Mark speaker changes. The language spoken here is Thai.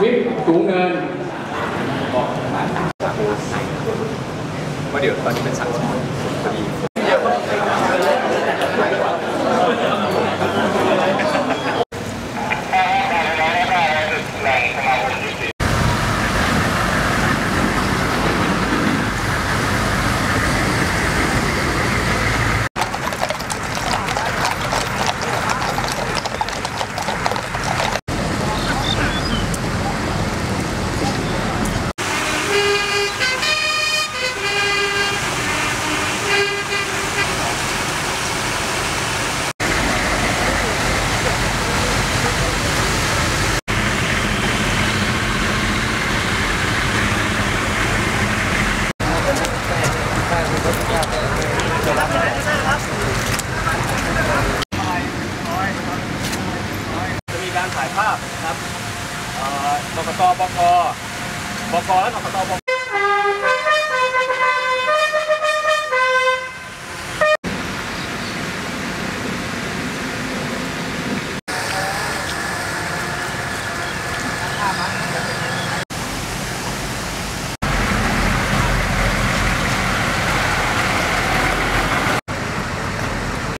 Speaker 1: วิปสูงเนิน
Speaker 2: ว่าเดี๋ยวตอนนี้เป็นสั่งสอนพอดีถ่ายภาพนะครับกกต บก และกกต บก